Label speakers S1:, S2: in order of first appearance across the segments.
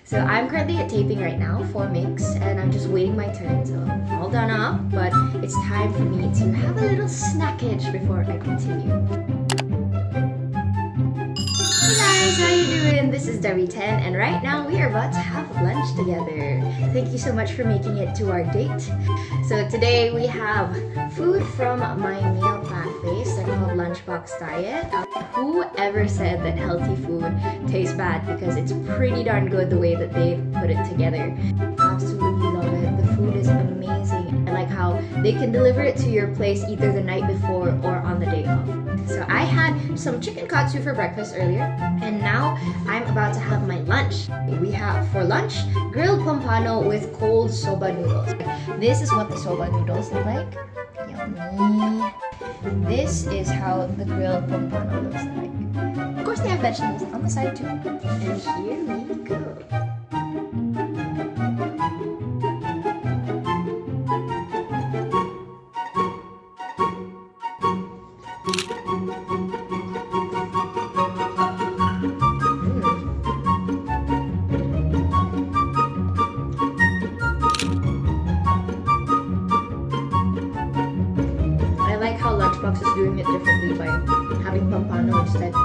S1: So I'm currently at taping right now for Mix, and I'm just waiting my turn. So I'm all done up, but it's time for me to have a little snackage before I continue. Hey guys, how you doing? This is Debbie10, and right now we are about to have lunch together. Thank you so much for making it to our date. So today we have food from my meal plan place. They're called Lunchbox Diet. Whoever said that healthy food tastes bad, because it's pretty darn good the way that they put it together. Absolutely love it. The food is amazing. I like how they can deliver it to your place either the night before or on the day of. So I had some chicken katsu for breakfast earlier, and now I'm about to have my lunch. We have for lunch grilled pompano with cold soba noodles. This is what the soba noodles look like. Yummy. This is how the grilled pompano looks like. Of course they have vegetables on the side too. And here we go. Lunchbox is doing it differently by having pompano instead.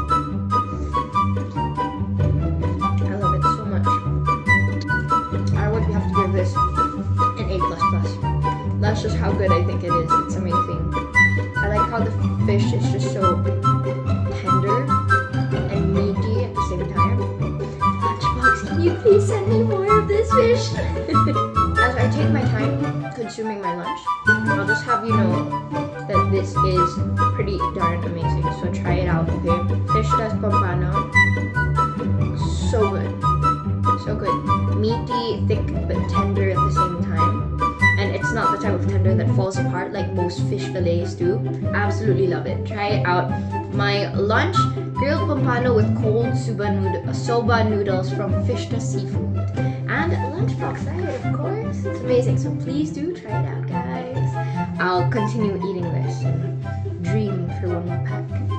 S1: I love it so much. I would have to give this an A++. That's just how good I think it is. It's amazing. I like how the fish is just so tender and meaty at the same time. Lunchbox, can you please send me more of this fish? As I take my time consuming my lunch, I'll just have you know that this is pretty darn amazing. So try it out, okay? Fish does pompano. So good. So good. Meaty, thick, but tender at the same time. And it's not the type of tender that falls apart like most fish fillets do. Absolutely love it. Try it out. My lunch, grilled pompano with cold soba noodles from Fish to Seafood. And Lunchbox Diet, of course. It's amazing. So please do try it out, guys. I'll continue eating this and dream for one more pack.